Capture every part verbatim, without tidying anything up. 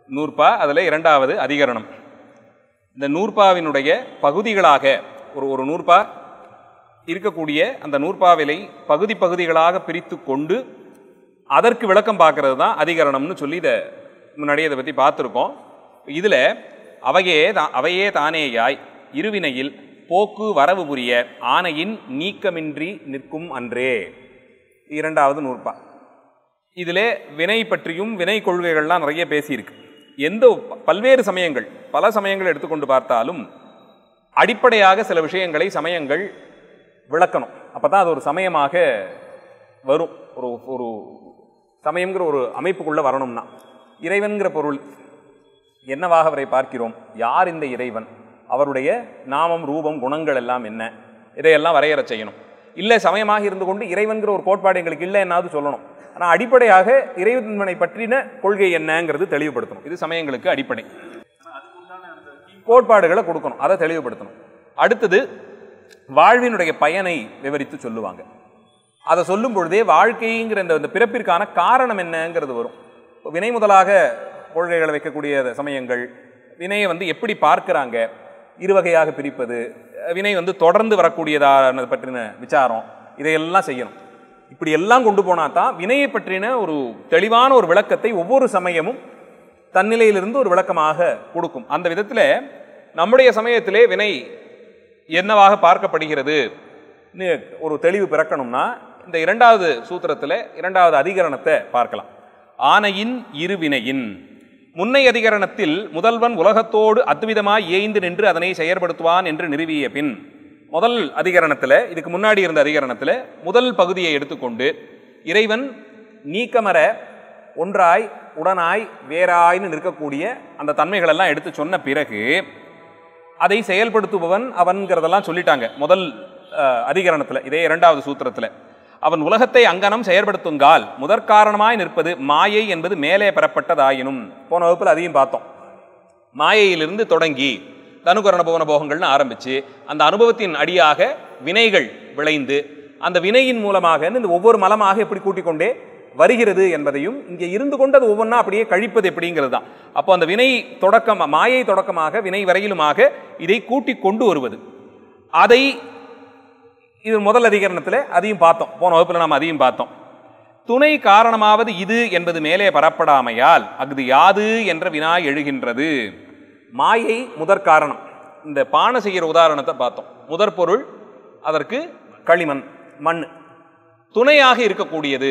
நூற்பா, அதில் இரண்டாவது அதிகரணம். இந்த நூற்பாவினுடைய பகுதிகளாக ஒரு ஒரு நூற்பா இருக்கக்கூடிய அந்த நூற்பாவிலை பகுதி பகுதிகளாக பிரித்து கொண்டு அதற்கு விளக்கம் பார்க்கறது தான் அதிகரணம்னு சொல்லி இதை முன்னாடியே இதை பற்றி பார்த்துருக்கோம். இதில் அவையே தான் அவையே தானேயாய் இருவினையில் போக்கு வரவு புரிய ஆணையின் நீக்கமின்றி நிற்கும் அன்றே இரண்டாவது நூற்பா. இதில் வினை பற்றியும் வினை கொள்கைகள்லாம் நிறைய பேசியிருக்கு. எந்த பல்வேறு சமயங்கள் பல சமயங்கள் எடுத்துக்கொண்டு பார்த்தாலும் அடிப்படையாக சில விஷயங்களை சமயங்கள் விளக்கணும். அப்போ தான் அது ஒரு சமயமாக வரும். ஒரு ஒரு சமயங்கிற ஒரு அமைப்புக்குள்ளே வரணும்னா இறைவன்கிற பொருள் என்னவாக அவரை பார்க்கிறோம், யார் இந்த இறைவன், அவருடைய நாமம் ரூபம் குணங்கள் எல்லாம் என்ன, இதையெல்லாம் வரையறை செய்யணும். இல்லை சமயமாக இருந்து கொண்டு இறைவன்கிற ஒரு கோட்பாடு எங்களுக்கு இல்லை என்னாவது சொல்லணும். ஆனால் அடிப்படையாக இறைவனை பற்றின கொள்கை என்னங்கிறது தெளிவுபடுத்தணும். இது சமயங்களுக்கு அடிப்படை. கோட்பாடுகளை கொடுக்கணும், அதை தெளிவுபடுத்தணும். அடுத்தது வாழ்வினுடைய பயனை விவரித்து சொல்லுவாங்க. அதை சொல்லும் பொழுதே வாழ்க்கைங்கிற இந்த பிறப்பிற்கான காரணம் என்னங்கிறது வரும். வினை முதலாக கொள்கைகளை வைக்கக்கூடிய சமயங்கள் வினையை வந்து எப்படி பார்க்கிறாங்க, இருவகையாக பிரிப்பது, வினை வந்து தொடர்ந்து வரக்கூடியதான பற்றின விசாரம், இதையெல்லாம் செய்யணும். இப்படி எல்லாம் கொண்டு போனால் தான் வினையை பற்றின ஒரு தெளிவான ஒரு விளக்கத்தை ஒவ்வொரு சமயமும் தன்னிலையிலிருந்து ஒரு விளக்கமாக கொடுக்கும். அந்த விதத்தில் நம்முடைய சமயத்திலே வினை என்னவாக பார்க்கப்படுகிறது ஒரு தெளிவு பிறக்கணும்னா இந்த இரண்டாவது சூத்திரத்தில் இரண்டாவது அதிகரணத்தை பார்க்கலாம். ஆணையின் இருவினையின் முன்னை அதிகரணத்தில் முதல்வன் உலகத்தோடு அத்விதமாய் ஏய்ந்து நின்று அதனை செயற்படுத்துவான் என்று நிறுவிய பின் முதல் அதிகரணத்தில், இதுக்கு முன்னாடி இருந்த அதிகரணத்தில் முதல் பகுதியை எடுத்துக்கொண்டு இறைவன் நீக்கமர ஒன்றாய் உடனாய் வேறாய்னு நிற்கக்கூடிய அந்த தன்மைகளெல்லாம் எடுத்து சொன்ன பிறகு அதை செயல்படுத்துபவன் அவன்கிறதெல்லாம் சொல்லிட்டாங்க முதல் அதிகரணத்தில். இதே இரண்டாவது சூத்திரத்தில் அவன் உலகத்தை அங்கனம் செயற்படுத்துங்கால் முதற்காரணமாய் நிற்பது மாயை என்பது மேலே பெறப்பட்டதாயினும் போன வகுப்பில் அதையும் பார்த்தோம். மாயையிலிருந்து தொடங்கி தனுகரண போன போகங்கள்னு ஆரம்பித்து அந்த அனுபவத்தின் அடியாக வினைகள் விளைந்து அந்த வினையின் மூலமாக இந்த ஒவ்வொரு மலமாக எப்படி கூட்டிக் கொண்டே வருகிறது என்பதையும் இங்கே இருந்து கொண்டு அது ஒவ்வொன்றா அப்படியே கழிப்பது எப்படிங்கிறது தான். அப்போ அந்த வினை தொடக்கம் மாயை தொடக்கமாக வினை வரையிலுமாக இதை கூட்டி கொண்டு வருவது, அதை இது முதல் அதிகரணத்தில் அதையும் பார்த்தோம். போன வகுப்பில் நாம் அதையும் பார்த்தோம். துணை காரணமாவது இது என்பது மேலே பரப்படாமையால் அஃது யாது என்ற வினா எழுகின்றது. மாயை முதற் காரணம். இந்த பானை செய்கிற உதாரணத்தை பார்த்தோம். முதற் பொருள் அதற்கு களிமண் மண், துணையாக இருக்கக்கூடியது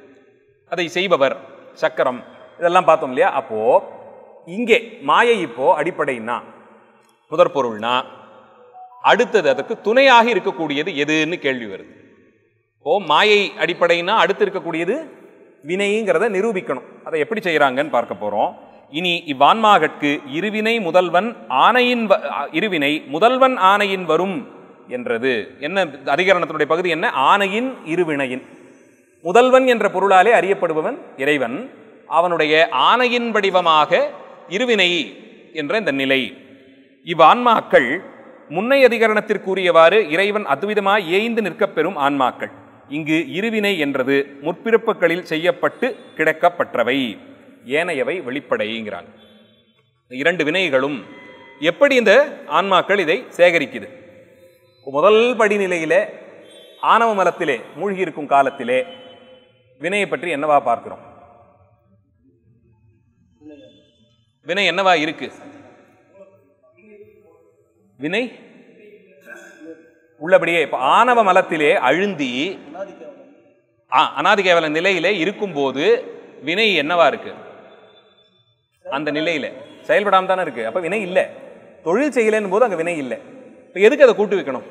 அதை செய்பவர் சக்கரம், இதெல்லாம் பார்த்தோம் இல்லையா. அப்போ இங்கே மாயை இப்போ அடிப்படைனா முதற் பொருள்னா அடுத்தது அதற்கு துணையாக இருக்கக்கூடியது எதுன்னு கேள்வி வருது. இப்போ மாயை அடிப்படைனா அடுத்து இருக்கக்கூடியது வினைங்கிறத நிரூபிக்கணும். அதை எப்படி செய்யறாங்கன்னு பார்க்க போறோம். இனி இவ்வான்மாகற்கு இருவினை முதல்வன் ஆணையின் இருவினை முதல்வன் ஆணையின் வரும் என்றது என்ன அதிகரணத்தினுடைய பகுதி என்ன? ஆணையின் இருவினையின் முதல்வன் என்ற பொருளாலே அறியப்படுபவன் இறைவன், அவனுடைய ஆணையின் வடிவமாக இருவினை என்ற இந்த நிலை. இவ்வான்மாக்கள் முன்னை அதிகரணத்திற்குரியவாறு இறைவன் அத்விதமாய் ஏய்ந்து நிற்கப் பெறும் ஆன்மாக்கள். இங்கு இருவினை என்றது முற்பிறப்புகளில் செய்யப்பட்டு கிடக்கப்பட்டவை, ஏனையவை வெளிப்படைங்கிறாங்க. இரண்டு வினைகளும் எப்படி இந்த ஆன்மாக்கள் இதை சேகரிக்குது? முதல் படிநிலையிலே ஆணவ மலத்திலே மூழ்கி இருக்கும் காலத்திலே வினையை பற்றி என்னவா பார்க்கிறோம்? வினை என்னவா இருக்கு? வினை உள்ளபடியே இப்ப ஆணவ மலத்திலே அழுந்தி அநாதி கேவல நிலையிலே இருக்கும் போது வினை என்னவா இருக்கு? அந்த நிலையில செயல்படாம தானே இருக்கு. அப்ப வினை இல்லை. தொழில் செய்யலன்னு போது அங்க வினை இல்லை. இப்ப எதுக்கு அதை கூட்டு வைக்கணும்?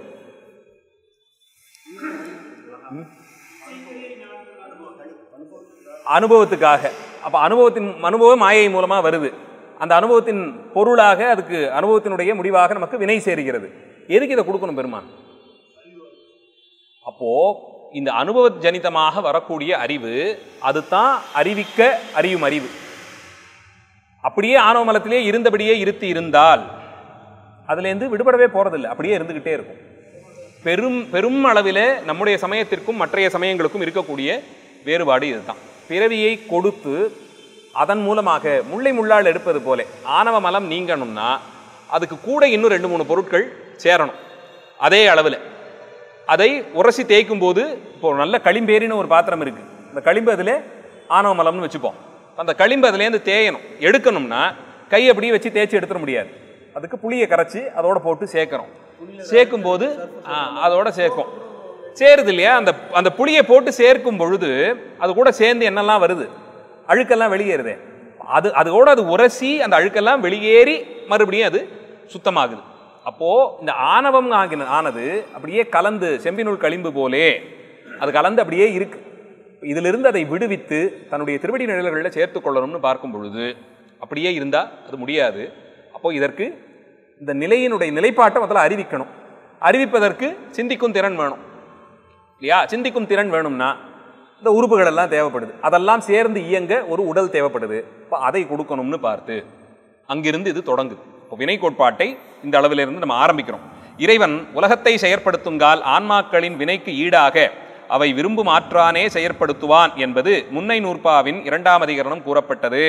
அனுபவத்துக்காக. அப்ப அனுபவத்தின் அனுபவம் மாயை மூலமா வருது. அந்த அனுபவத்தின் பொருளாக அதுக்கு அனுபவத்தினுடைய முடிவாக நமக்கு வினை சேருகிறது. எதுக்கு இதை கொடுக்கணும் பெருமான்? அப்போ இந்த அனுபவ ஜனிதமாக வரக்கூடிய அறிவு அதுதான் அறிவிக்க அறியும் அறிவு. அப்படியே ஆணவ மலத்திலே இருந்தபடியே இருத்தி இருந்தால் அதுலேருந்து விடுபடவே போறதில்லை, அப்படியே இருந்துகிட்டே இருக்கும். பெரும் பெரும் அளவில் நம்முடைய சமயத்திற்கும் மற்றைய சமயங்களுக்கும் இருக்கக்கூடிய வேறுபாடு இதுதான். பிறவியை கொடுத்து அதன் மூலமாக முள்ளை முள்ளால் எடுப்பது போல ஆணவ மலம் நீங்கணும்னா அதுக்கு கூட இன்னும் ரெண்டு மூணு பொருட்கள் சேரணும். அதே அளவில் அதை உரசி தேய்க்கும் போது இப்போ நல்ல களிம்பேரின்னு ஒரு பாத்திரம் இருக்கு, அந்த களிம்பு அதில் ஆணவ மலம்னு வச்சுப்போம். அந்த களிம்பு அதுலேருந்து தேயணும். எடுக்கணும்னா கை அப்படியே வச்சு தேய்ச்சி எடுத்துட முடியாது, அதுக்கு புளியை கரைச்சி அதோட போட்டு சேர்க்கணும். சேர்க்கும் போது அதோட சேர்க்கும் சேருது இல்லையா, அந்த அந்த புளியை போட்டு சேர்க்கும் பொழுது அது கூட சேர்ந்து என்னெல்லாம் வருது, அழுக்கெல்லாம் வெளியேறுது. அது அதோட அது உரசி அந்த அழுக்கெல்லாம் வெளியேறி மறுபடியும் அது சுத்தமாகுது. அப்போ இந்த ஆணவம் ஆகின ஆனது அப்படியே கலந்து செம்பினுள் களிம்பு போலே அது கலந்து அப்படியே இருக்கு. இதிலிருந்து அதை விடுவித்து தன்னுடைய திருவடி நிழல்களில் சேர்த்து கொள்ளணும்னு பார்க்கும் பொழுது அப்படியே இருந்தா அது முடியாது. அப்போ இதற்கு இந்த நிலையினுடைய நிலைப்பாட்டை முதல்ல அறிவிக்கணும். அறிவிப்பதற்கு சிந்திக்கும் திறன் வேணும் இல்லையா? சிந்திக்கும் திறன் வேணும்னா இந்த உறுப்புகள் எல்லாம் தேவைப்படுது, அதெல்லாம் சேர்ந்து இயங்க ஒரு உடல் தேவைப்படுது. இப்போ அதை கொடுக்கணும்னு பார்த்து அங்கிருந்து இது தொடங்குது. இப்போ வினை கோட்பாட்டை இந்த அளவிலிருந்து நம்ம ஆரம்பிக்கிறோம். இறைவன் உலகத்தை செயற்படுத்துங்கால் ஆன்மாக்களின் வினைக்கு ஈடாக அவை விரும்பும் ஆற்றானே செயற்படுத்துவான் என்பது முன்னை நூற்பாவின் இரண்டாம் அதிகரணம் கூறப்பட்டது.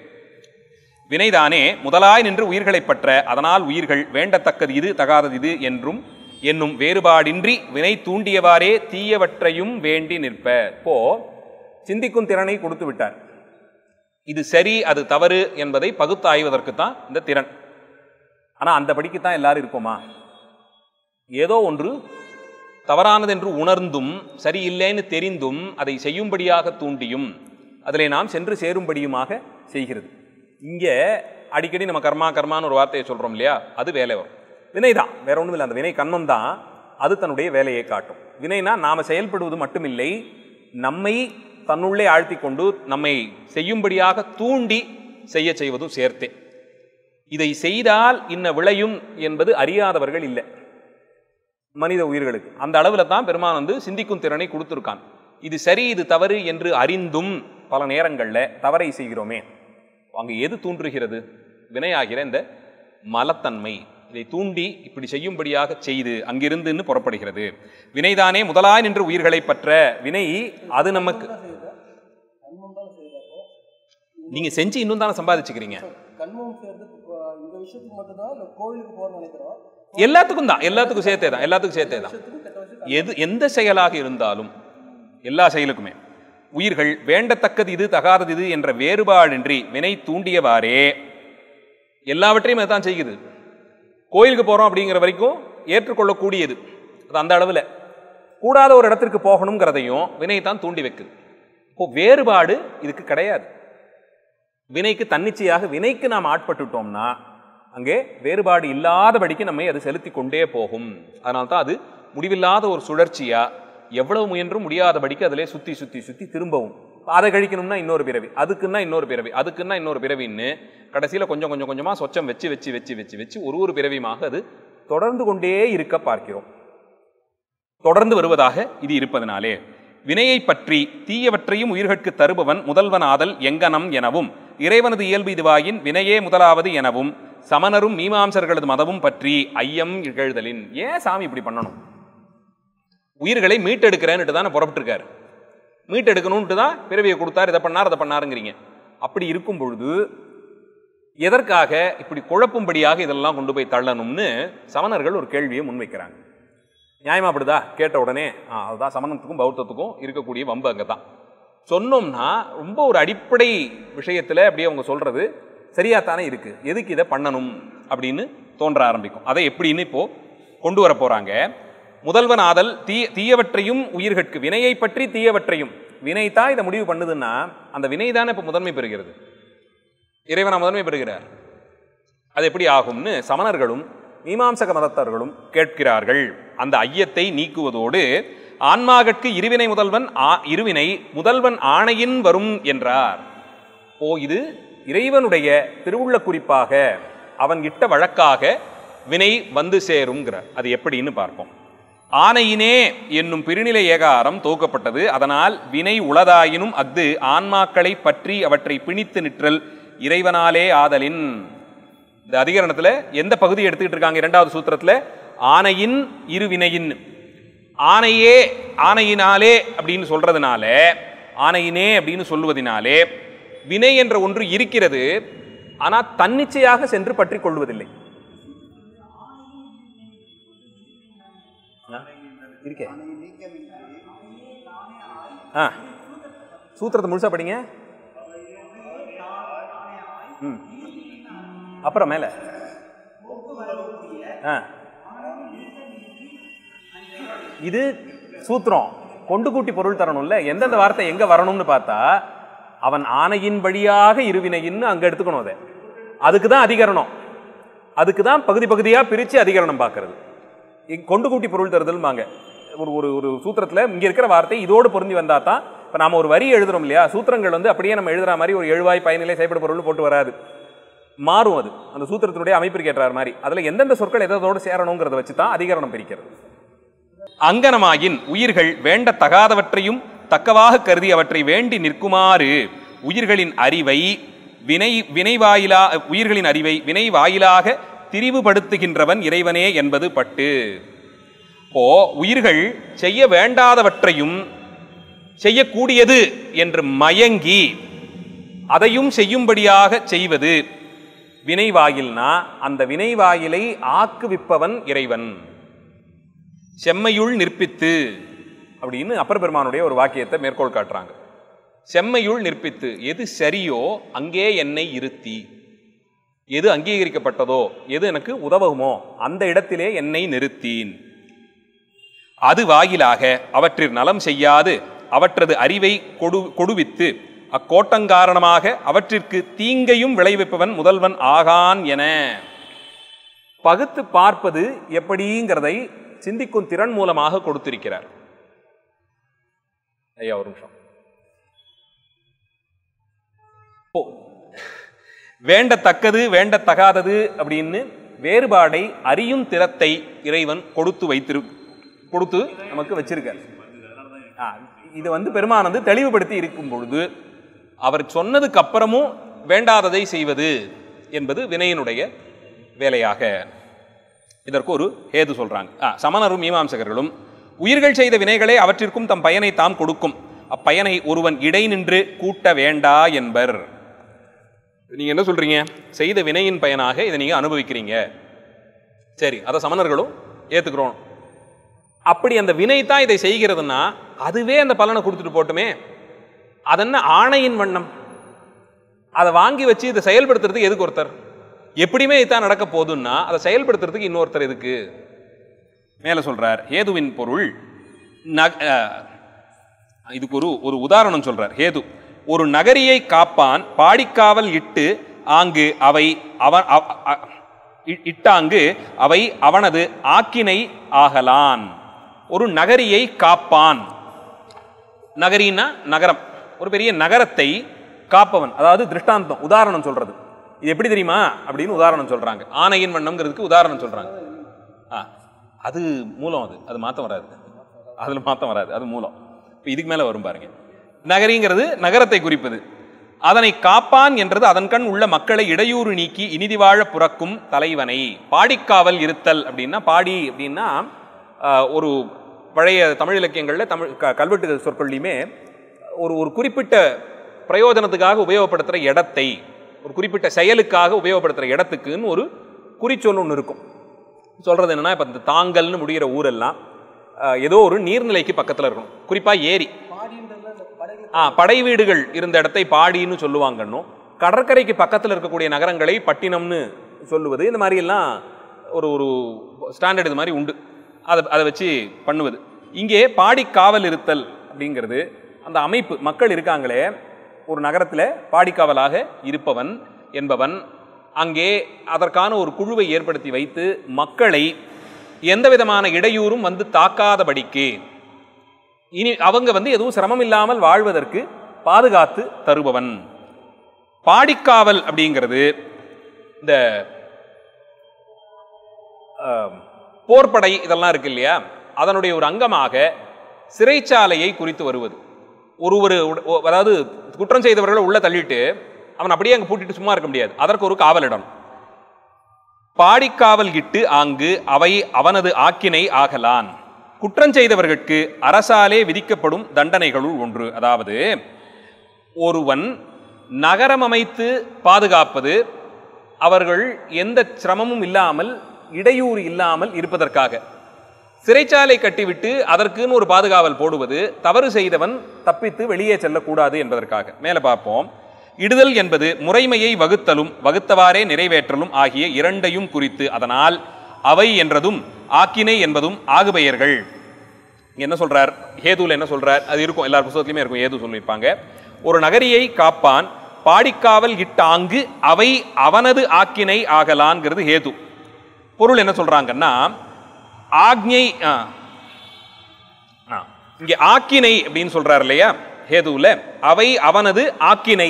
வினைதானே முதலாய் நின்று உயிர்களை பற்ற, அதனால் உயிர்கள் வேண்டத்தக்கது இது தகாதது இது என்றும் என்னும் வேறுபாடின்றி வினை தூண்டியவாறே தீயவற்றையும் வேண்டி நிற்ப. இப்போ சிந்திக்கும் திறனை கொடுத்து விட்டார். இது சரி அது தவறு என்பதை பகுத்தாய்வதற்கு தான் இந்த திறன். ஆனால் அந்த படிக்குத்தான் எல்லாரும் இருப்போமா? ஏதோ ஒன்று தவறானது என்று உணர்ந்தும் சரியில்லைன்னு தெரிந்தும் அதை செய்யும்படியாக தூண்டியும் அதிலே நாம் சென்று சேரும்படியுமாக செய்கிறது. இங்கே அடிக்கடி நம்ம கர்மா கர்மான்னு ஒரு வார்த்தையை சொல்கிறோம் இல்லையா, அது வேலை வரும். வினை தான், வேற ஒன்றும் இல்லை. அந்த வினை கண்மம் தான், அது தன்னுடைய வேலையை காட்டும். வினைனா நாம் செயல்படுவது மட்டுமில்லை, நம்மை தன்னுள்ளே ஆழ்த்தி கொண்டு நம்மை செய்யும்படியாக தூண்டி செய்ய செய்வதும் சேர்த்தே. இதை செய்தால் இன்ன விளையும் என்பது அறியாதவர்கள் இல்லை மனித உயிர்களுக்கு. அந்த அளவில் தான் பெருமான் வந்து சிந்திக்கும் திறனை கொடுத்துருக்கான். இது சரி இது தவறு என்று அறிந்தும் பல நேரங்களில் தவறை செய்கிறோமே. அங்கே எது தூண்டுகிறது? வினையாகிற இந்த மலத்தன்மை இதை தூண்டி இப்படி செய்யும்படியாக செய்து அங்கிருந்து புறப்படுகிறது. வினைதானே முதலாய் நின்று உயிர்களை பற்ற. வினை அது நமக்கு நீங்க செஞ்சு இன்னும் தானே சம்பாதிச்சுக்கிறீங்க. எல்லாத்துக்கும் தான், எல்லாத்துக்கும் சேர்த்தே தான், எல்லாத்துக்கும் சேர்த்தே தான். எது எந்த செயலாக இருந்தாலும் எல்லா செயலுக்குமே உயிர்கள் வேண்டத்தக்கது இது தகாதது இது என்ற வேறுபாடின்றி வினை தூண்டியவாறே எல்லாவற்றையும் அதுதான் செய்யுது. கோயிலுக்கு போகிறோம் அப்படிங்கிற வரைக்கும் ஏற்றுக்கொள்ளக்கூடியது அது. அந்த அளவில் கூடாத ஒரு இடத்திற்கு போகணுங்கிறதையும் வினை தான் தூண்டி வைக்குது. இப்போ வேறுபாடு இதுக்கு கிடையாது. வினைக்கு தன்னிச்சையாக வினைக்கு நாம் ஆட்பட்டுட்டோம்னா அங்கே வேறுபாடு இல்லாதபடிக்கு நம்மை அது செலுத்தி கொண்டே போகும். அதனால தான் அது முடிவில்லாத ஒரு சுழற்சியா எவ்வளவு முயன்றும் முடியாதபடிக்கு அதிலே சுற்றி சுற்றி சுற்றி திரும்பவும் அதை கழிக்கணும்னா இன்னொரு பிறவி, அதுக்குன்னா இன்னொரு பிறவி, அதுக்குன்னா இன்னொரு பிறவின்னு கடைசியில் கொஞ்சம் கொஞ்சம் கொஞ்சமாக சொச்சம் வச்சு வச்சு வச்சு வச்சு வச்சு ஒரு ஒரு பிறவியுமாக அது தொடர்ந்து கொண்டே இருக்க பார்க்கிறோம். தொடர்ந்து வருவதாக இது இருப்பதனாலே வினையை பற்றி தீயவற்றையும் உயிர்களுக்கு தருபவன் முதல்வன் ஆதல் எங்கனம் எனவும் இறைவனது இயல்பு இதுவாயின் வினையே முதலாவது எனவும் சமணரும் மீமாம்சர்களது மதமும் பற்றி ஐயம் இகழ்தலின். ஏன் சாமி இப்படி பண்ணணும்? உயிர்களை மீட்டெடுக்கிறேன்னுட்டு தானே புறப்பட்டுருக்காரு. மீட்டெடுக்கணும்ட்டு தான் பிறவியை கொடுத்தார், இதை பண்ணார் அதை பண்ணாருங்கிறீங்க. அப்படி இருக்கும் பொழுது எதற்காக இப்படி குழப்பும்படியாக இதெல்லாம் கொண்டு போய் தள்ளணும்னு சமணர்கள் ஒரு கேள்வியை முன்வைக்கிறாங்க. நியாயமா அப்படிதா? கேட்ட உடனே அதுதான் சமணத்துக்கும் பௌத்தத்துக்கும் இருக்கக்கூடிய வம்பு. அங்கே தான் சொன்னோம்னா ரொம்ப ஒரு அடிப்படை விஷயத்தில் அப்படியே அவங்க சொல்றது சரியாத்தானே இருக்கு, எதுக்கு இதை பண்ணணும் அப்படின்னு தோன்ற ஆரம்பிக்கும். அதை எப்படின்னு இப்போ கொண்டு வர போறாங்க. முதல்வன் ஆதல் தீ தீயவற்றையும் உயிர்கட்கு வினையை பற்றி தீயவற்றையும். வினை தான் இதை முடிவு பண்ணுதுன்னா அந்த வினை தானே இப்போ முதன்மை பெறுகிறது, இறைவனா முதன்மை பெறுகிறார். அது எப்படி ஆகும்னு சமணர்களும் மீமாம்சக மதத்தர்களும் கேட்கிறார்கள். அந்த ஐயத்தை நீக்குவதோடு ஆன்மாகட்கு இருவினை முதல்வன் இருவினை முதல்வன் ஆணையின் வரும் என்றார். ஓ, இது இறைவனுடைய திருவுள்ள குறிப்பாக அவன் இட்ட வழக்காக வினை வந்து சேருங்கிறார். அது எப்படின்னு பார்ப்போம். ஆணையினே என்னும் பிரிநிலை ஏகாரம் துவக்கப்பட்டது. அதனால் வினை உளதாயினும் அஃது ஆன்மாக்களை பற்றி அவற்றை பிணித்து நிற்றல் இறைவனாலே ஆதலின். இந்த அதிகரணத்துல எந்த பகுதி எடுத்துக்கிட்டு இருக்காங்க? இரண்டாவது சூத்திரத்துல ஆணையின் இருவினையின். ஆணையே ஆணையினாலே அப்படின்னு சொல்றதுனால, ஆணையினே அப்படின்னு சொல்லுவதனாலே வினை என்ற ஒன்று இருக்கிறது, ஆனால் தன்னிச்சையாக சென்று பற்றி கொள்வதில்லை. இருக்கே ஆ சூத்திரத்தை முழுசா படிங்க. ம் அப்புறம் மேல ஆ இது சூத்திரம் கொண்டு கூட்டி பொருள் தரணும்ல. எந்தெந்த வார்த்தை எங்க வரணும்னு பார்த்தா அவன் ஆணையின் வழியாக இருவினைன்னு அங்க எடுத்துக்கணும். அதை அதுக்குதான் அதிகரணம், அதுக்குதான் பகுதி பகுதியா பிரிச்சு அதிகரணம் பார்க்கறது. கொண்டு கூட்டி பொருள் தருதல் வாங்க ஒரு ஒரு ஒரு சூத்திரத்துல இங்க இருக்கிற வார்த்தை இதோடு பொருந்தி வந்தா தான். இப்ப நாம ஒரு வரி எழுதுறோம் இல்லையா, சூத்திரங்கள் வந்து அப்படியே நம்ம எழுதுற மாதிரி ஒரு எழுவாய் பயனிலை செய்யப்பட பொருள் போட்டு வராது, மாறும். அது அந்த சூத்திரத்தினுடைய அமைப்பிற்கு ஏற்றார் மாதிரி அதுல எந்தெந்த சொற்கள் எதோடு சேரணுங்கிறத வச்சு தான் அதிகரணம் பிரிக்கிறது. அங்கனமாயின் உயிர்கள் வேண்ட தகாதவற்றையும் தக்கவாக கருதி அவற்றை வேண்டி நிற்குமாறு உயிர்களின் அறிவை வினை வினை வாயிலா உயிர்களின் அறிவை வினை வாயிலாக திரிவுபடுத்துகின்றவன் இறைவனே என்பது பட்டு. இப்போ உயிர்கள் செய்ய வேண்டாதவற்றையும் செய்யக்கூடியது என்று மயங்கி அதையும் செய்யும்படியாக செய்வது வினை வாயில்னா அந்த வினை வாயிலை ஆக்குவிப்பவன் இறைவன். செம்மையுள் நிற்பித்து அப்படின்னு அப்பர் பெருமானுடைய ஒரு வாக்கியத்தை மேற்கோள் காட்டுறாங்க. செம்மையுள் நிற்பித்து, எது சரியோ அங்கே என்னை இருத்தி, எது அங்கீகரிக்கப்பட்டதோ எது எனக்கு உதவுமோ அந்த இடத்திலே என்னை நிறுத்தீன். அது வாயிலாக அவற்றில் நலம் செய்யாது அவற்றது அறிவை கொடு கொடுவித்து அக்கோட்டங்காரணமாக அவற்றிற்கு தீங்கையும் விளைவிப்பவன் முதல்வன் ஆகான் என பகுத்து பார்ப்பது எப்படிங்கிறதை சிந்திக்கும் திறன் மூலமாக கொடுத்திருக்கிறார். ஐயா ஒரு நிமிஷம். வேண்டத்தக்கது வேண்டத்தகாதது அப்படின்னு வேறுபாடை அறியும் திறத்தை இறைவன் கொடுத்து வைத்திரு கொடுத்து நமக்கு வச்சிருக்கார். இது வந்து பெருமான் வந்து தெளிவுபடுத்தி இருக்கும் பொழுது அவர் சொன்னதுக்கு அப்புறமும் வேண்டாததை செய்வது என்பது வினையினுடைய வேலையாக இதற்கு ஒரு ஹேது சொல்றாங்க. சமணரும் மீமாம்சகர்களும் உயிர்கள் செய்த வினைகளே அவற்றிற்கும் தம் பயனை தாம் கொடுக்கும், அப்பயனை ஒருவன் இடை நின்று கூட்ட வேண்டா என்பர். நீங்க என்ன சொல்றீங்க? செய்த வினையின் பயனாக இதை நீங்க அனுபவிக்கிறீங்க, சரி, அதை சமணர்களும் ஏத்துக்கிறோம். அப்படி அந்த வினை தான் இதை செய்கிறதுனா அதுவே அந்த பலனை கொடுத்துட்டு போட்டுமே, அதென்ன ஆணையின் வண்ணம், அதை வாங்கி வச்சு இதை செயல்படுத்துறதுக்கு எதுக்கு ஒருத்தர்? எப்படியுமே இதுதான் நடக்க போதுன்னா அதை செயல்படுத்துறதுக்கு இன்னொருத்தர் எதுக்கு? மேல சொல்றார் ஹேதுவின் பொருள். இதுக்கு ஒரு ஒரு உதாரணம் சொல்றார். ஹேது ஒரு நகரியை காப்பான் பாடிக்காவல் இட்டு ஆங்கு அவை அவன் இட்டாங்கு அவை அவனது ஆக்கினை ஆகலான். ஒரு நகரியை காப்பான், நகரின்னா நகரம், ஒரு பெரிய நகரத்தை காப்பவன், அதாவது திருஷ்டாந்தம் உதாரணம் சொல்றது. இது எப்படி தெரியுமா அப்படின்னு உதாரணம் சொல்றாங்க. ஆணையின் வண்ணம்ங்கிறதுக்கு உதாரணம் சொல்றாங்க. அது மூலம், அது அது மாத்தம் வராது, அதுல மாத்தம் வராது, அது மூலம். இப்போ இதுக்கு மேல வரும் பாருங்க. நகரிங்கிறது நகரத்தை குறிப்பது. அதனை காப்பான் என்றது அதன் கண் உள்ள மக்களை இடையூறு நீக்கி இனிதி வாழ புறக்கும் தலைவனை. பாடிக்காவல் இருத்தல் அப்படின்னா, பாடி அப்படின்னா ஒரு பழைய தமிழ் இலக்கியங்களில் தமிழ் கல்வெட்டு சொற்கள்லையுமே ஒரு ஒரு குறிப்பிட்ட பிரயோஜனத்துக்காக உபயோகப்படுத்துகிற இடத்தை, ஒரு குறிப்பிட்ட செயலுக்காக உபயோகப்படுத்துகிற இடத்துக்குன்னு ஒரு குறிச்சொல் ஒன்று இருக்கும். சொல்கிறது என்னென்னா, இப்போ இந்த தாங்கல்னு முடிகிற ஊரெல்லாம் ஏதோ ஒரு நீர்நிலைக்கு பக்கத்தில் இருக்கணும், குறிப்பாக ஏரி. ஆ படை வீடுகள் இருந்த இடத்தை பாடின்னு சொல்லுவாங்கன்னும், கடற்கரைக்கு பக்கத்தில் இருக்கக்கூடிய நகரங்களை பட்டினம்னு சொல்லுவது, இந்த மாதிரியெல்லாம் ஒரு ஒரு ஸ்டாண்டர்ட் இது மாதிரி உண்டு. அதை அதை வச்சு பண்ணுவது. இங்கே பாடிக்காவல் இருத்தல் அப்படிங்கிறது அந்த அமைப்பு, மக்கள் இருக்காங்களே ஒரு நகரத்தில் பாடிக்காவலாக இருப்பவன் என்பவன் அங்கே அதற்கான ஒரு குழுவை ஏற்படுத்தி வைத்து மக்களை எந்த விதமான இடையூறும் வந்து தாக்காதபடிக்கு, இனி அவங்க வந்து எதுவும் சிரமம் இல்லாமல் வாழ்வதற்கு பாதுகாத்து தருபவன். பாடிக்காவல் அப்படிங்கிறது இந்த போர்ப்படை இதெல்லாம் இருக்கு இல்லையா, அதனுடைய ஒரு அங்கமாக சிறைச்சாலையை குறித்து வருவது. ஒருவர், அதாவது குற்றம் செய்தவர்களை உள்ள தள்ளிட்டு அவன் அப்படியே அங்கே பூட்டிட்டு சும்மா இருக்க முடியாது, அதற்கு ஒரு காவலிடம். பாடிக்காவல் இட்டு ஆங்கு அவை அவனது ஆக்கினை ஆகலான். குற்றம் செய்தவர்களுக்கு அரசாலே விதிக்கப்படும் தண்டனைகளுள் ஒன்று. அதாவது ஒருவன் நகரம் அமைத்து பாதுகாப்பது அவர்கள் எந்த சிரமமும் இல்லாமல் இடையூறு இல்லாமல் இருப்பதற்காக. சிறைச்சாலை கட்டிவிட்டு அதற்குன்னு ஒரு பாதுகாவல் போடுவது தவறு செய்தவன் தப்பித்து வெளியே செல்லக்கூடாது என்பதற்காக. மேலே பார்ப்போம். இடுதல் என்பது முறைமையை வகுத்தலும் வகுத்தவாறே நிறைவேற்றலும் ஆகிய இரண்டையும் குறித்து. அதனால் அவை என்றதும் ஆக்கினை என்பதும் ஆகுபெயர்கள். என்ன சொல்றார்? ஹேதுல என்ன சொல்றார்? அது இருக்கும், எல்லா புத்தகத்திலுமே இருக்கும். ஏது சொல்லியிருப்பாங்க. ஒரு நகரியை காப்பான் பாடிக்காவல் இட்டாங்கு அவை அவனது ஆக்கினை ஆகலான்ங்கிறது ஹேது. பொருள் என்ன சொல்றாங்கன்னா, ஆக்ஞை இங்கே ஆக்கினை அப்படின்னு சொல்றாரு இல்லையா ஹேதுல, அவை அவனது ஆக்கினை.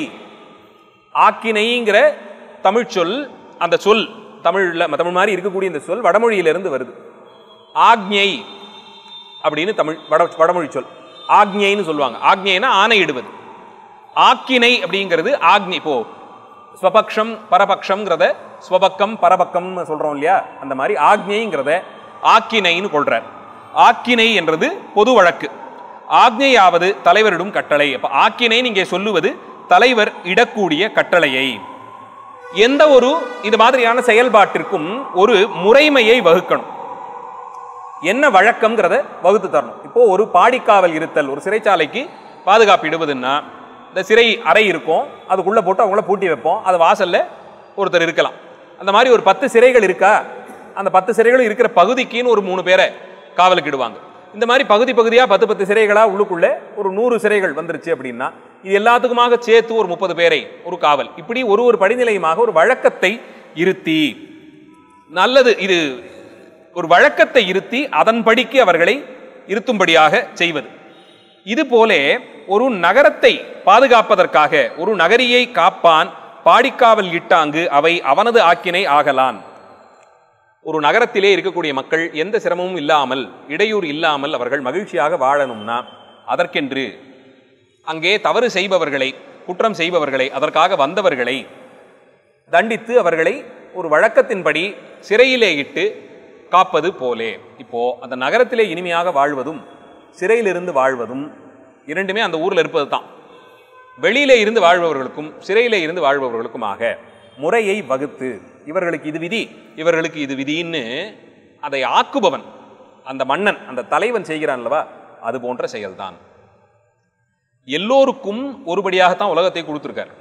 ஆக்கினைங்கிற தமிழ் சொல், அந்த சொல் தமிழ்ல தமிழ் மாதிரி இருக்கக்கூடிய இந்த சொல் வடமொழியிலிருந்து வருது. ஆக்ஞை அப்படின்னு தமிழ் வட வடமொழி சொல் ஆக்ஞைன்னு சொல்லுவாங்க. ஆக்ஞைனா ஆணையிடுவது. ஆக்கினை அப்படிங்கிறது ஆக்ஞை. இப்போ ஸ்வபக்ஷம் பரபக்ஷம்ங்கிறத ஸ்வபக்கம் பரபக்கம்னு சொல்றோம் இல்லையா, அந்த மாதிரி ஆக்ஞைங்கிறத ஆக்கினைன்னு கொள்றார். ஆக்கினை என்றது பொது வழக்கு. ஆக்ஞையாவது தலைவரிடும் கட்டளை. அப்ப ஆக்கினை இங்கே சொல்லுவது தலைவர் இடக்கூடிய கட்டளையை. எந்த ஒரு இது மாதிரியான செயல்பாட்டிற்கும் ஒரு முறைமையை வகுக்கணும். என்ன வழக்கம்ங்கிறத வகுத்து தரணும். இப்போ ஒரு பாடிக்காவல் இருத்தல், ஒரு சிறைச்சாலைக்கு பாதுகாப்பு இடுவதுன்னா, இந்த சிறை அறை இருக்கும், அதுக்குள்ள போட்டு அவங்கள பூட்டி வைப்போம். அது வாசல்ல ஒருத்தர் இருக்கலாம். அந்த மாதிரி ஒரு பத்து சிறைகள் இருக்கா, அந்த பத்து சிறைகளும் இருக்கிற பகுதிக்குன்னு ஒரு மூணு பேரை காவலுக்கு இடுவாங்க. இந்த மாதிரி பகுதி பகுதியாக பத்து பத்து சிறைகளா உள்ளுக்குள்ளே ஒரு நூறு சிறைகள் வந்துருச்சு அப்படின்னா, இது எல்லாத்துக்குமாக சேர்த்து ஒரு முப்பது பேரை ஒரு காவல். இப்படி ஒரு ஒரு படிநிலையுமாக ஒரு வழக்கத்தை இருத்தி, நல்லது இது ஒரு வழக்கத்தை இருத்தி அதன்படிக்கு அவர்களை இருத்தும்படியாக செய்வது. இது போல ஒரு நகரத்தை பாதுகாப்பதற்காக ஒரு நகரியை காப்பான் பாடிக்காவல் இட்டாங்கு அவை அவனது ஆக்கினை ஆகலான். ஒரு நகரத்திலே இருக்கக்கூடிய மக்கள் எந்த சிரமமும் இல்லாமல் இடையூறு இல்லாமல் அவர்கள் மகிழ்ச்சியாக வாழணும்னா அதற்கென்று அங்கே தவறு செய்பவர்களை, குற்றம் செய்பவர்களை, அதற்காக வந்தவர்களை தண்டித்து அவர்களை ஒரு வழக்கத்தின்படி சிறையிலே இட்டு காப்பது போலே. இப்போ அந்த நகரத்திலே இனிமையாக வாழ்வதும் சிறையிலிருந்து வாழ்வதும் இரண்டுமே அந்த ஊரில் இருப்பது தான். வெளியிலே இருந்து வாழ்பவர்களுக்கும் சிறையிலே இருந்து வாழ்பவர்களுக்குமாக முறையை வகுத்து, இவர்களுக்கு இது விதி இவர்களுக்கு இது விதின்னு அதை ஆக்குபவன் அந்த மன்னன், அந்த தலைவன் செய்கிறான் அல்லவா, அது போன்ற செயல்தான். எல்லோருக்கும் ஒருபடியாகத்தான் உலகத்தை கொடுத்திருக்கார்.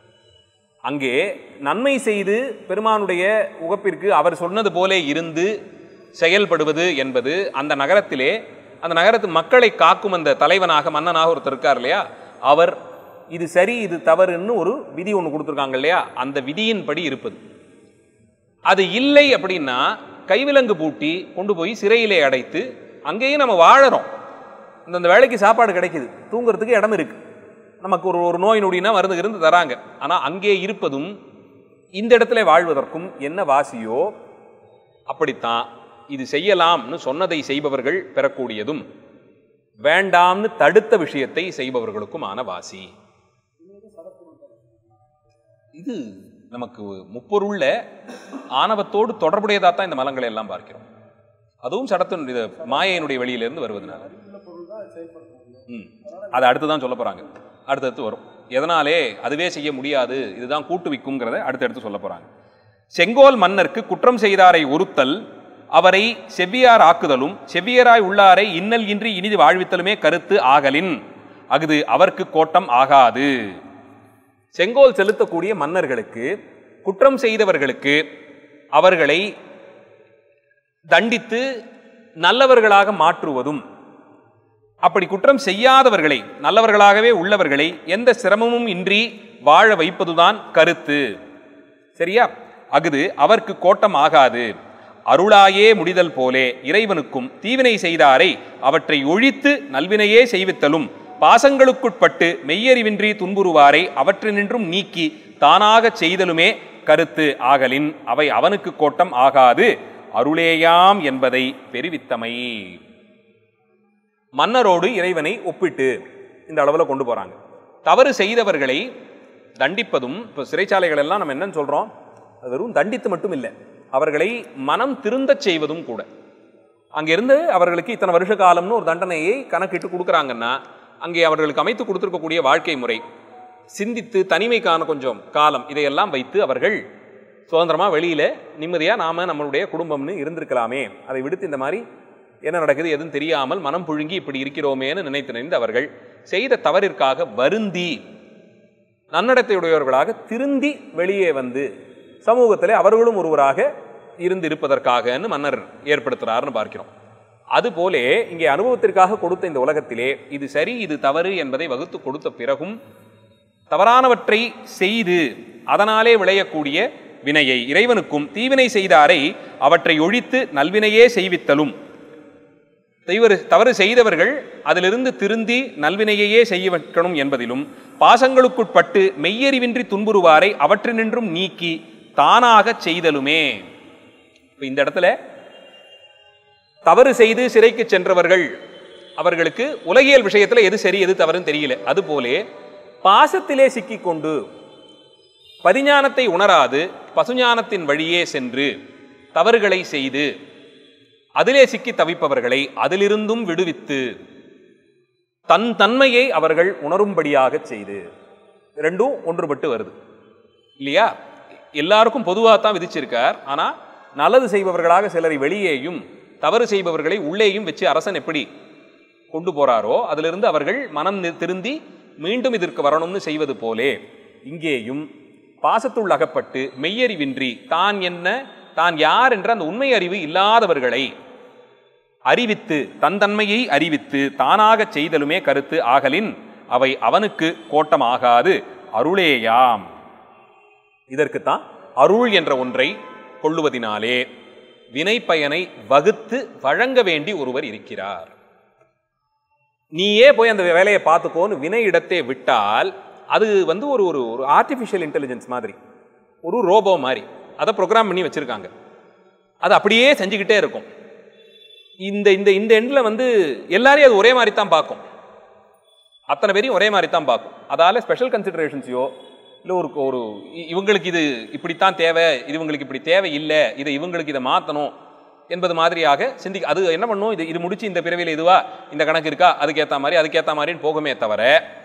அங்கே நன்மை செய்து பெருமானுடைய உகப்பிற்கு அவர் சொன்னது போலே இருந்து செயல்படுவது என்பது அந்த நகரத்திலே அந்த நகரத்து மக்களை காக்கும் அந்த தலைவனாக மன்னனாக ஒருத்தர் இருக்கார் இல்லையா, அவர் இது சரி இது தவறுன்னு ஒரு விதி ஒன்று கொடுத்துருக்காங்க இல்லையா, அந்த விதியின்படி இருப்பது. அது இல்லை அப்படின்னா கைவிலங்கு பூட்டி கொண்டு போய் சிறையிலே அடைத்து அங்கேயும் நம்ம வாழறோம். இந்த வேலைக்கு சாப்பாடு கிடைக்குது, தூங்குறதுக்கு இடம் இருக்கு, நமக்கு ஒரு ஒரு நோய் நொடினா மருந்து இருந்து தராங்க. ஆனால் அங்கே இருப்பதும் இந்த இடத்துல வாழ்வதற்கும் என்ன வாசியோ அப்படித்தான் இது செய்யலாம்னு சொன்னதை செய்பவர்கள் பெறக்கூடியதும் வேண்டாம்னு தடுத்த விஷயத்தை செய்பவர்களுக்குமான வாசி. இது நமக்கு முப்பொருள்ல ஆணவத்தோடு தொடர்புடையதாக தான் இந்த மலங்களை எல்லாம் பார்க்கிறோம். அதுவும் சடத்தினுடைய மாயையினுடைய வெளியிலிருந்து வருவதனால ம் அதை அடுத்துதான் சொல்ல போறாங்க. அடுத்தடுத்து வரும். எதனாலே அதுவே செய்ய முடியாது, இதுதான் கூட்டுவிக்குங்கிறத அடுத்தடுத்து சொல்ல போறாங்க. செங்கோல் மன்னருக்கு குற்றம் செய்தாரை ஒருத்தல் அவரை செவ்வியார் ஆக்குதலும் செவ்வியராய் உள்ளாரை இன்னல் இன்றி இனிது வாழ்வித்தலுமே கருத்து ஆகலின் அஃது அவருக்கு கோட்டம் ஆகாது. செங்கோல் செலுத்தக்கூடிய மன்னர்களுக்கு குற்றம் செய்தவர்களுக்கு அவர்களை தண்டித்து நல்லவர்களாக மாற்றுவதும், அப்படி குற்றம் செய்யாதவர்களை நல்லவர்களாகவே உள்ளவர்களை எந்த சிரமமும் இன்றி வாழ வைப்பதுதான் கருத்து. சரியா? அஃது அவருக்கு கோட்டம் ஆகாது. அருளாயே முடிதல் போலே இறைவனுக்கும் தீவினை செய்தாரை அவற்றை ஒழித்து நல்வினையே செய்வித்தலும் பாசங்களுக்குட்பட்டு மெய்யறிவின்றி துன்புறுவாரை அவற்றினின்றும் நீக்கி தானாக செய்தலுமே கருத்து ஆகலின் அவை அவனுக்கு கோட்டம் ஆகாது அருளேயாம் என்பதை பெருவித்தமை. மன்னரோடு இறைவனை ஒப்பிட்டு இந்த அளவில் கொண்டு போறாங்க. தவறு செய்தவர்களை தண்டிப்பதும், இப்போ சிறைச்சாலைகள் எல்லாம் நம்ம என்னன்னு சொல்றோம், அது வெறும் தண்டித்து மட்டும் இல்லை, அவர்களை மனம் திருந்த செய்வதும் கூட. அங்கிருந்து அவர்களுக்கு இத்தனை வருஷ காலம்னு ஒரு தண்டனையை கணக்கிட்டு கொடுக்குறாங்கன்னா அங்கே அவர்களுக்கு அமைத்து கொடுத்துருக்கக்கூடிய வாழ்க்கை முறை சிந்தித்து தனிமைக்கான கொஞ்சம் காலம் இதையெல்லாம் வைத்து அவர்கள் சுதந்திரமாக வெளியில் நிம்மதியாக நாம் நம்மளுடைய குடும்பம்னு இருந்திருக்கலாமே, அதை விடுத்து இந்த மாதிரி என்ன நடக்குது எதுவும் தெரியாமல் மனம் புழுங்கி இப்படி இருக்கிறோமேன்னு நினைத்து நினைந்து அவர்கள் செய்த தவறிற்காக வருந்தி நன்னடத்தையுடையவர்களாக திருந்தி வெளியே வந்து சமூகத்தில் அவர்களும் ஒருவராக இருந்து இருப்பதற்காகன்னு மன்னர் ஏற்படுத்துகிறார்னு பார்க்கிறோம். அதுபோலே இங்கே அனுபவத்திற்காக கொடுத்த இந்த உலகத்திலே இது சரி இது தவறு என்பதை வகுத்து கொடுத்த பிறகும் தவறானவற்றை செய்து அதனாலே விளையக்கூடிய வினையை இறைவனுக்கும் தீவினை செய்தாரை அவற்றை ஒழித்து நல்வினையே செய்வித்தலும், தவறு தவறு செய்தவர்கள் அதிலிருந்து திருந்தி நல்வினையையே செய்ய வைக்கணும் என்பதிலும் பாசங்களுக்குட்பட்டு மெய்யறிவின்றி துன்புறுவாரை அவற்றினின்றும் நீக்கி தானாக செய்தலுமே. இந்த இடத்துல தவறு செய்து சிறைக்கு சென்றவர்கள் அவர்களுக்கு உலகியல் விஷயத்தில் எது சரி எது தவறுன்னு தெரியல. அதுபோலே பாசத்திலே சிக்கிக்கொண்டு பதிஞானத்தை உணராது பசுஞானத்தின் வழியே சென்று தவறுகளை செய்து அதிலே சிக்கி தவிப்பவர்களை அதிலிருந்தும் விடுவித்து தன் தன்மையை அவர்கள் உணரும்படியாக செய்து, ரெண்டும் ஒன்றுபட்டு வருது இல்லையா? எல்லாருக்கும் பொதுவாகத்தான் விதிச்சிருக்கார். ஆனால் நல்லது செய்பவர்களாக சிலரை வெளியேயும் தவறு செய்பவர்களை உள்ளேயும் வச்சு அரசன் எப்படி கொண்டு போறாரோ அதிலிருந்து அவர்கள் மனம் திருந்தி மீண்டும் இதற்கு வரணும்னு செய்வது போலே இங்கேயும் பாசத்துள் அகப்பட்டு மெய்யறிவின்றி தான் என்ன தான் யார் என்ற அந்த உண்மை அறிவு இல்லாதவர்களை அறிவித்து தன் தன்மையை அறிவித்து தானாக செய்தலுமே கருத்து ஆகலின் அவை அவனுக்கு கோட்டமாகாது அருளேயாம். இதற்குத்தான் அருள் என்ற ஒன்றை கொள்ளுவதினாலே வினை பயனை வகுத்து வழங்க வேண்டி ஒருவர் இருக்கிறார். நீயே போய் அந்த வேலையை பார்த்துக்கோன்னு வினை இடத்தை விட்டால் அது வந்து ஒரு ஒரு ஆர்டிஃபிஷியல் இன்டெலிஜென்ஸ் மாதிரி, ஒரு ரோபோ மாதிரி அதை ப்ரோக்ராம் பண்ணி வச்சிருக்காங்க. அது அப்படியே செஞ்சுக்கிட்டே இருக்கும். இந்த இந்த இந்த எண்டில் வந்து எல்லாரையும் அது ஒரே மாதிரி தான் பார்க்கும், அத்தனை பேரையும் ஒரே மாதிரி தான் பார்க்கும். அதால ஸ்பெஷல் கன்சிடரேஷன்ஸையோ இல்லை ஒரு ஒரு இவங்களுக்கு இது இப்படித்தான் தேவை, இது இவங்களுக்கு இப்படி தேவை இல்லை, இதை இவங்களுக்கு இதை மாற்றணும் என்பது மாதிரியாக சிந்தி அது என்ன பண்ணும், இது இது முடிச்சு இந்த பிறவியில் இதுவா இந்த கணக்கு இருக்கா அதுக்கேற்ற மாதிரி அதுக்கேற்ற மாதிரின்னு போகுமே தவிர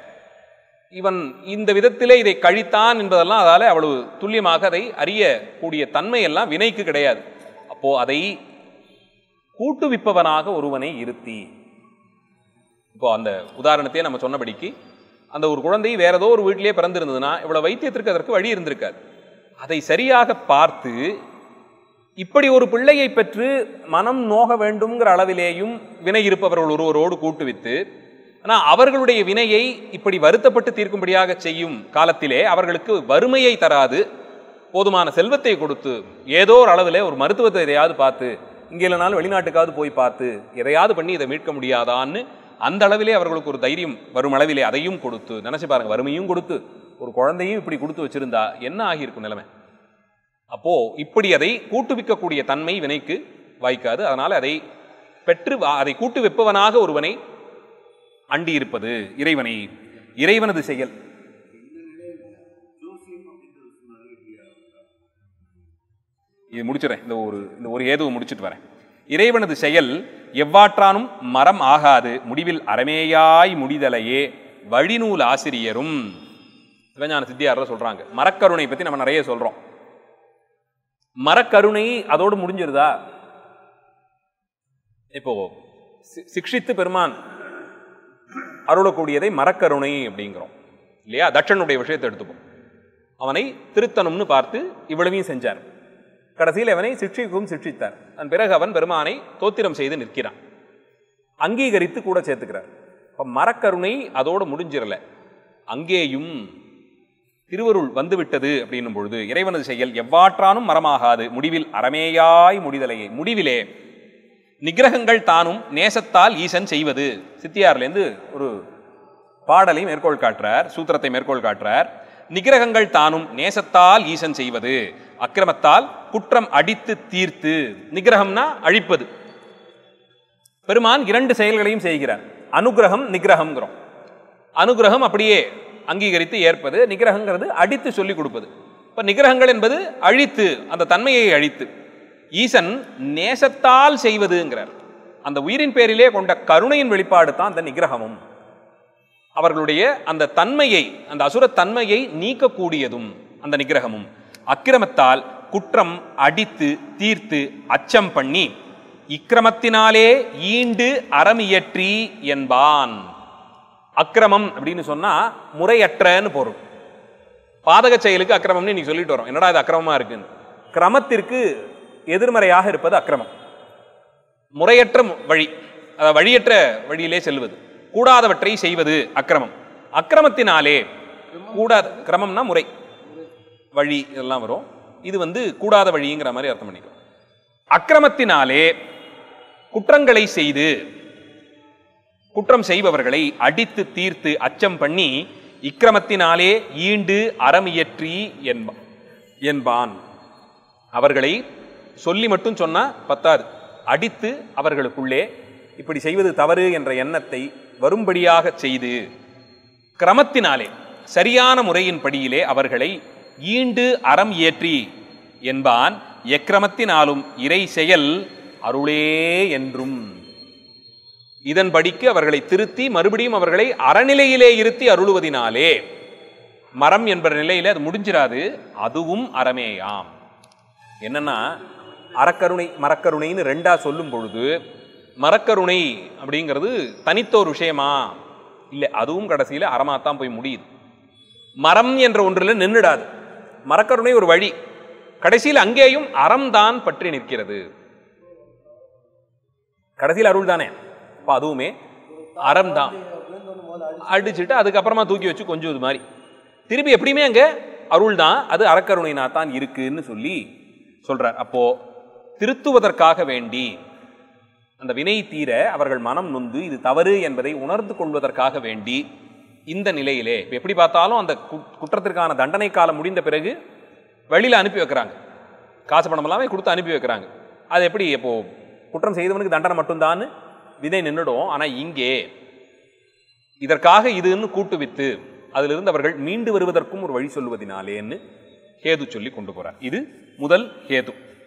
இவன் இந்த விதத்திலே இதை கழித்தான் என்பதெல்லாம் அதால அவ்வளவு துல்லியமாக அதை அறியக்கூடிய தன்மையெல்லாம் வினைக்கு கிடையாது. அப்போ அதை கூட்டுவிப்பவனாக ஒருவனை இருத்தி, இப்போ அந்த உதாரணத்தையே நம்ம சொன்னபடிக்கு அந்த ஒரு குழந்தை வேற ஏதோ ஒரு வீட்டிலேயே பிறந்திருந்ததுன்னா இவ்வளவு வைத்தியத்திற்கு அதற்கு வழி இருந்திருக்காது. அதை சரியாக பார்த்து இப்படி ஒரு பிள்ளையை பெற்று மனம் நோக வேண்டும்ங்கிற அளவிலேயும் வினை இருப்பவர்கள் ஒருவரோடு கூட்டுவித்து, ஆனால் அவர்களுடைய வினையை இப்படி வருத்தப்பட்டு தீர்க்கும்படியாக செய்யும் காலத்திலே அவர்களுக்கு வறுமையை தராது போதுமான செல்வத்தை கொடுத்து ஏதோ ஒரு அளவில் ஒரு மருத்துவத்தை எதையாவது பார்த்து இங்கே இல்லைனாலும் வெளிநாட்டுக்காவது போய் பார்த்து எதையாவது பண்ணி இதை மீட்க முடியாதான்னு அந்த அளவிலே அவர்களுக்கு ஒரு தைரியம் வரும் அளவிலே அதையும் கொடுத்து, நினைச்சு பாருங்க, வறுமையும் கொடுத்து ஒரு குழந்தையும் இப்படி கொடுத்து வச்சிருந்தா என்ன ஆகியிருக்கும் நிலைமை. அப்போ இப்படி அதை கூட்டுவிக்கக்கூடிய தன்மை வினைக்கு வாய்க்காது. அதனால அதை பெற்று அதை கூட்டு வைப்பவனாக ஒருவனை அண்டி இருப்பது இறைவனை, இறைவனது செயல். இது முடிச்சுறேன், இந்த ஒரு இந்த ஒரு ஏதுவை முடிச்சுட்டு வரேன். இறைவனது செயல் எவ்வாற்றானும் மரம் ஆகாது முடிவில் அறமேயாய் முடிதலையே வழிநூல் ஆசிரியரும். சிவஞான சித்தியார் சொல்றாங்க. மரக்கருணை பத்தி நம்ம நிறைய சொல்றோம். மரக்கருணை அதோடு முடிஞ்சிருதா? இப்போ சிக்ஷித்து பெருமான் அருளக்கூடியதை மரக்கருணை அப்படிங்கிறோம் இல்லையா? தட்சனுடைய விஷயத்தை எடுத்துப்போம். அவனை திருத்தணும்னு பார்த்து இவ்வளவையும் செஞ்சார். கடைசியில் அவனை சிக்ஷிக்கும் சிக்ஷித்தார். அதன் பிறகு அவன் பெருமானை தோத்திரம் செய்து நிற்கிறான், அங்கீகரித்து கூட சேர்த்துக்கிறார். இப்போ மரக்கருணை அதோடு முடிஞ்சிடல, அங்கேயும் திருவருள் வந்துவிட்டது அப்படின்னும் பொழுது இறைவனது செயல் எவ்வாற்றானும் மரமாகாது முடிவில் அறமேயாய் முடிதலையே. முடிவிலே நிகிரகங்கள் தானும் நேசத்தால் ஈசன் செய்வது. சித்தியார்லேருந்து ஒரு பாடலை மேற்கோள் காட்டுறார், சூத்திரத்தை மேற்கோள் காட்டுறார். நிகிரகங்கள் தானும் நேசத்தால் ஈசன் செய்வது, அக்கிரமத்தால் குற்றம் அடித்து தீர்த்து. நிகிரகம்னா அழிப்பது. பெருமான் இரண்டு செயல்களையும் செய்கிறார், அனுகிரகம் நிகிரகம்ங்கிறோம். அனுகிரகம் அப்படியே அங்கீகரித்து ஏற்பது, நிகிரகங்கிறது அடித்து சொல்லிக் கொடுப்பது. இப்ப நிகிரகங்கள் என்பது அழித்து, அந்த தன்மையை அழித்து. ஈசன் நேசத்தால் செய்வதுங்கிறார். அந்த உயிரின் பேரிலே கொண்ட கருணையின் வெளிப்பாடு தான் அந்த நிகிரகமும். அவர்களுடைய அந்த தன்மையை, அந்த அசுர தன்மையை நீக்கக்கூடியதும் அந்த நிகிரகமும். அக்கிரமத்தால் குற்றம் அடித்து தீர்த்து அச்சம் பண்ணி இக்கிரமத்தினாலே ஈண்டு அறமியற்றி என்பான். அக்கிரமம் அப்படின்னு சொன்னா முறையற்றன்னு பொருள். பாதக செயலுக்கு அக்கிரமம்னு நீ சொல்லிட்டு வரோம். என்னடா இது அக்கிரமமா இருக்குன்னு. கிரமத்திற்கு எதிர்மறையாக இருப்பது அக்கிரமம். முறையற்ற வழி, அதாவது வழியற்ற வழியிலே செல்வது, கூடாதவற்றை செய்வது அக்கிரமம். அக்கிரமத்தினாலே கூடாத, கிரமம்னா முறை, வழி இதெல்லாம் வரும். இது வந்து கூடாத வழிங்கிற மாதிரி அர்த்தம் பண்ணிக்கும். அக்கிரமத்தினாலே குற்றங்களை செய்து குற்றம் செய்பவர்களை அடித்து தீர்த்து அச்சம் பண்ணி இக்கிரமத்தினாலே ஈண்டு அறமியற்றி என்பான். அவர்களை சொல்லி மட்டும் சொன்னா பத்தாது, அடித்து அவர்களுக்குள்ளே இப்படி செய்வது தவறு என்ற எண்ணத்தை வரும்படியாக செய்து கிரமத்தினாலே சரியான முறையின் படியிலே அவர்களை ஈண்டு அறம் இயற்றி என்பான். எக்கிரமத்தினாலும் இறை செயல் அருளே என்றும். இதன்படிக்கு அவர்களை திருத்தி மறுபடியும் அவர்களை அறநிலையிலே இருத்தி அருளுவதினாலே மரம் என்ற நிலையில அது முடிஞ்சிராது, அதுவும் அறமேயாம். என்னன்னா அறக்கருணை மரக்கருணைன்னு ரெண்டா சொல்லும் பொழுது மரக்கருணை அப்படிங்கிறது தனித்த ஒரு விஷயமா இல்லை, அதுவும் கடைசியில அறமாத்தான் போய் முடியுது. மரம் என்ற ஒன்றில் நின்றுடாது. மரக்கருணை ஒரு வழி, கடைசியில் அங்கேயும் அறம்தான் பற்றி நிற்கிறது. கடைசியில் அருள் தானே, அப்ப அதுவுமே அறம் தான். அடிச்சுட்டு அதுக்கப்புறமா தூக்கி வச்சு கொஞ்சம் இது மாதிரி திருப்பி எப்படியுமே அங்க அருள் தான், அது அறக்கருணைனா தான் இருக்குன்னு சொல்லி சொல்றார். அப்போ திருத்துவதற்காக வேண்டி அந்த வினை தீர அவர்கள் மனம் நொந்து இது தவறு என்பதை உணர்ந்து கொள்வதற்காக வேண்டி இந்த நிலையிலே எப்படி பார்த்தாலும் அந்த குற்றத்திற்கான தண்டனை காலம் முடிந்த பிறகு வெளியில அனுப்பி வைக்கிறாங்க, காசு பணம் எல்லாமே கொடுத்து அனுப்பி வைக்கிறாங்க. அது எப்படி இப்போ குற்றம் செய்தவனுக்கு தண்டனை மட்டும்தான் விதை நின்றுடும். ஆனா இங்கே இதற்காக இதுன்னு கூட்டுவித்து அதிலிருந்து அவர்கள் மீண்டு வருவதற்கும் ஒரு வழி சொல்லுவதினாலேன்னு ஹேது சொல்லி கொண்டு போறார். இது முதல் ஹேது.